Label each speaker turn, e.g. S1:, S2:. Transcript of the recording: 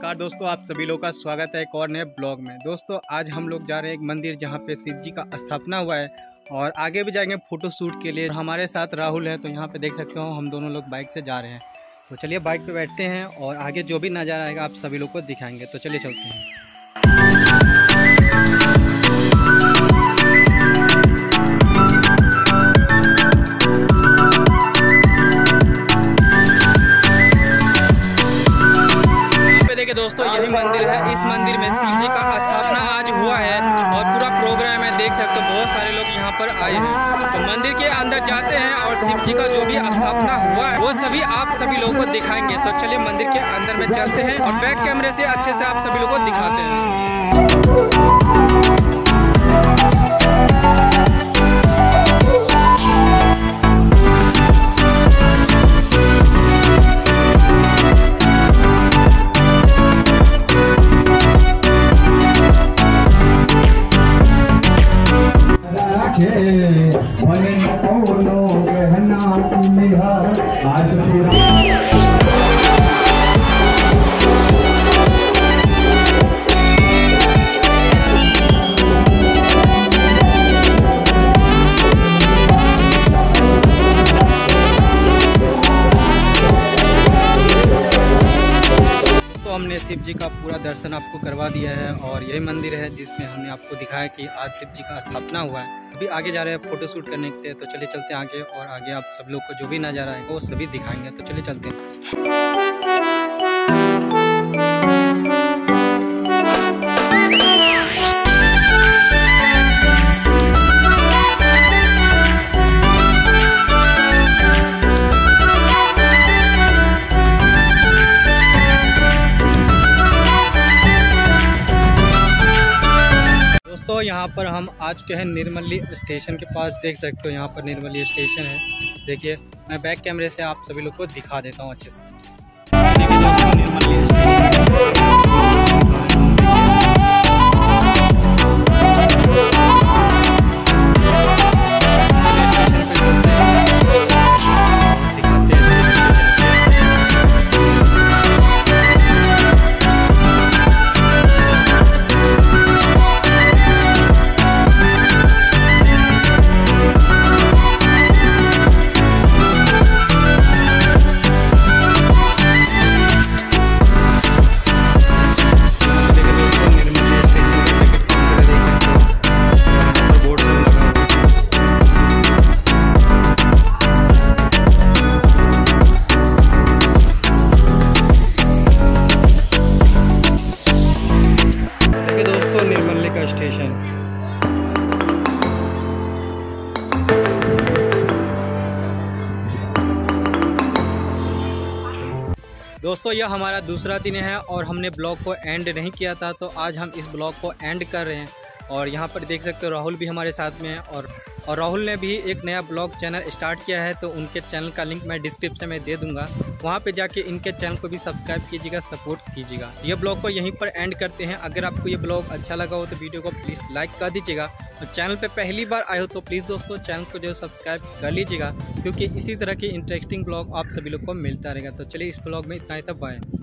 S1: नमस्कार दोस्तों, आप सभी लोगों का स्वागत है एक और नए ब्लॉग में। दोस्तों आज हम लोग जा रहे हैं एक मंदिर जहां पे शिव जी का स्थापना हुआ है और आगे भी जाएंगे फोटो शूट के लिए। हमारे साथ राहुल है, तो यहाँ पे देख सकते हो हम दोनों लोग बाइक से जा रहे हैं। तो चलिए बाइक पे बैठते हैं और आगे जो भी नज़ारा आएगा आप सभी लोग को दिखाएंगे। तो चलिए चलते हैं। दोस्तों यही मंदिर है। इस मंदिर में शिव जी का स्थापना आज हुआ है और पूरा प्रोग्राम है, देख सकते हो बहुत सारे लोग यहाँ पर आए हैं। तो मंदिर के अंदर जाते हैं और शिव जी का जो भी स्थापना हुआ है वो सभी आप सभी लोगों को दिखाएंगे। तो चलिए मंदिर के अंदर में चलते हैं और बैक कैमरे से अच्छे से आप सभी लोगों को दिखाते हैं। हमने शिव जी का पूरा दर्शन आपको करवा दिया है और यही मंदिर है जिसमें हमने आपको दिखाया कि आज शिव जी का स्थापना हुआ है। अभी आगे जा रहे हैं फोटो शूट करने के लिए। तो चलिए चलते हैं आगे और आगे आप सब लोग को जो भी नज़ारा आएगा वो सभी दिखाएंगे। तो चलिए चलते हैं। तो यहाँ पर हम आज के हैं निर्मली स्टेशन के पास। देख सकते हो यहाँ पर निर्मली स्टेशन है। देखिए मैं बैक कैमरे से आप सभी लोग को दिखा देता हूँ अच्छे से। देखिए दोस्तों निर्मली स्टेशन दोस्तों यह हमारा दूसरा दिन है और हमने ब्लॉग को एंड नहीं किया था, तो आज हम इस ब्लॉग को एंड कर रहे हैं। और यहाँ पर देख सकते हो राहुल भी हमारे साथ में है और राहुल ने भी एक नया ब्लॉग चैनल स्टार्ट किया है। तो उनके चैनल का लिंक मैं डिस्क्रिप्शन में दे दूंगा, वहाँ पे जाके इनके चैनल को भी सब्सक्राइब कीजिएगा, सपोर्ट कीजिएगा। ये ब्लॉग को यहीं पर एंड करते हैं। अगर आपको ये ब्लॉग अच्छा लगा हो तो वीडियो को प्लीज़ लाइक कर दीजिएगा। तो चैनल पे पहली बार आए हो तो प्लीज़ दोस्तों चैनल को जो सब्सक्राइब कर लीजिएगा, क्योंकि इसी तरह की इंटरेस्टिंग ब्लॉग आप सभी लोग को मिलता रहेगा। तो चलिए इस ब्लॉग में इतना ही, तब बाय।